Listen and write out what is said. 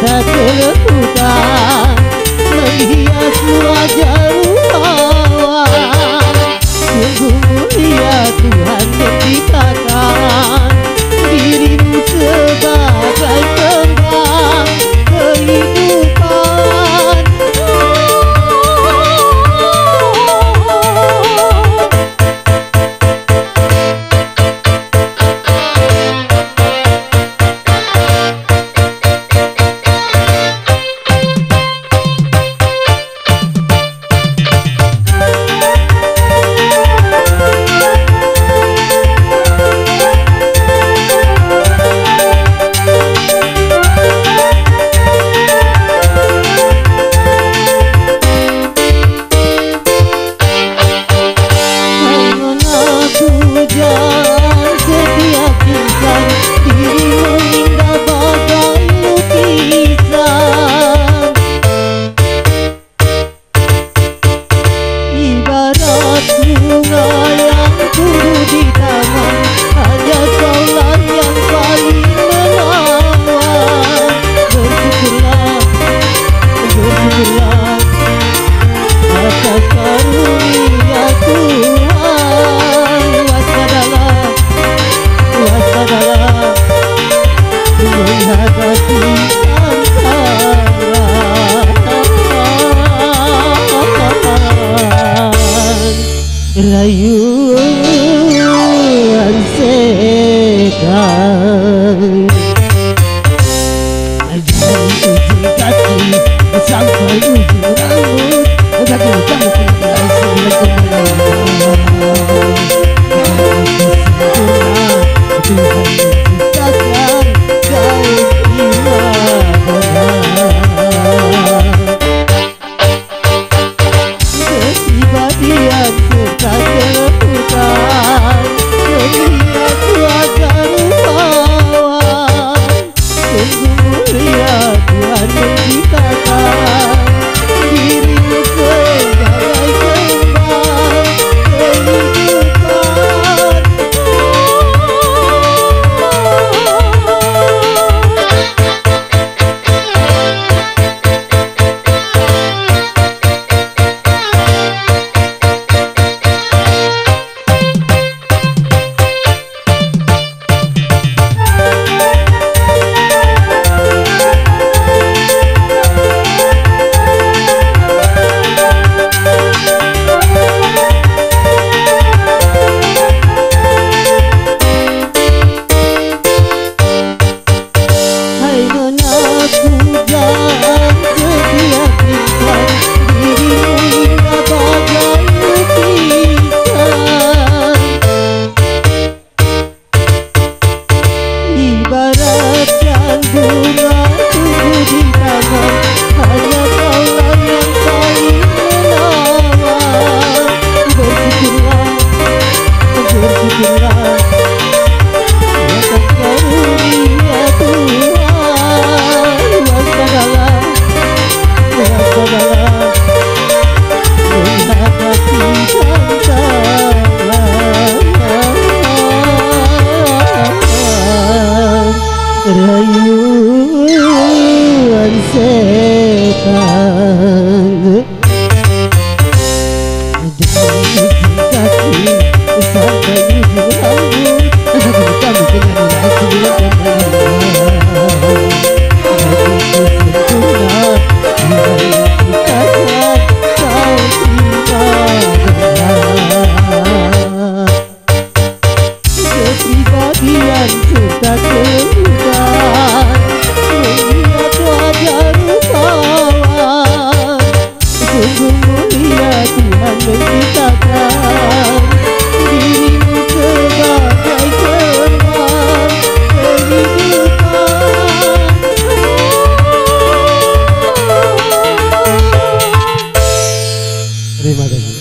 cinta terhutan menghias wajah rupawan. Sungguh mulia Tuhan menciptakan dirimu sebagai kembang kehidupan. Rayuan setan dari ujung kaki sampai ujung rambut, kaki kamu mulai sembilan Tuhan menciptakan kau kepribadian serta kelembutan menghias wajah rupawan. Sungguh mulia Tuhan menciptakan dirimu sebagai kembang kehidupan. Ibaratkan bunga tumbuh di taman, hanya kaulah yang paling menawan. Bersyukurlah, bersyukurlah atas karunia Tuhan. Waspadalah, waspadalah menghadapi rayuan setan dari ujung kaki sampai ujung rambut, kamu mulai sembilan kepribadian serta kelembutan melihat wajah rupawan. Sungguh mulia Tuhan menciptakan dirimu sebagai kembang kehidupan. Terima kasih.